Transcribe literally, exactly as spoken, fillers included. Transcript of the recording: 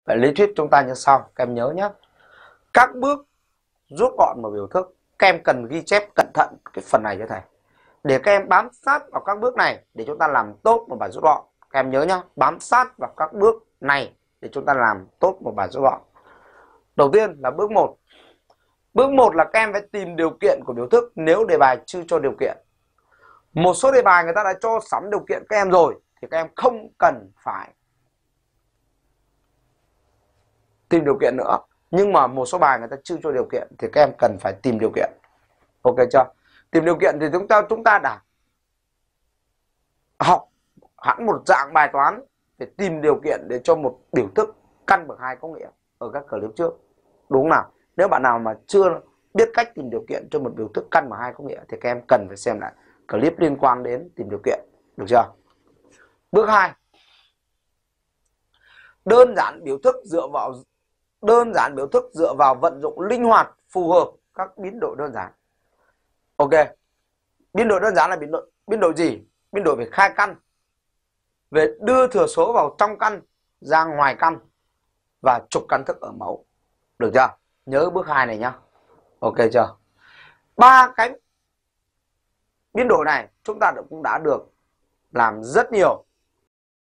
Vậy lý thuyết chúng ta như sau, các em nhớ nhé. Các bước rút gọn một biểu thức, các em cần ghi chép cẩn thận cái phần này cho thầy. Để các em bám sát vào các bước này để chúng ta làm tốt một bài rút gọn. Các em nhớ nhé, bám sát vào các bước này để chúng ta làm tốt một bài rút gọn. Đầu tiên là bước một. Bước một là các em phải tìm điều kiện của biểu thức nếu đề bài chưa cho điều kiện. Một số đề bài người ta đã cho sẵn điều kiện các em rồi thì các em không cần phải tìm điều kiện nữa. Nhưng mà một số bài người ta chưa cho điều kiện thì các em cần phải tìm điều kiện. Ok chưa? Tìm điều kiện thì chúng ta chúng ta đã học hẳn một dạng bài toán để tìm điều kiện để cho một biểu thức căn bậc hai có nghĩa ở các clip trước. Đúng không nào? Nếu bạn nào mà chưa biết cách tìm điều kiện cho một biểu thức căn bậc hai có nghĩa thì các em cần phải xem lại clip liên quan đến tìm điều kiện. Được chưa? Bước hai. Đơn giản biểu thức dựa vào đơn giản biểu thức dựa vào vận dụng linh hoạt phù hợp các biến đổi đơn giản. Ok. Biến đổi đơn giản là biến đổi biến đổi gì? Biến đổi về khai căn, về đưa thừa số vào trong căn, ra ngoài căn và trục căn thức ở mẫu. Được chưa? Nhớ bước hai này nhá. Ok chưa? Ba cái biến đổi này chúng ta cũng đã được làm rất nhiều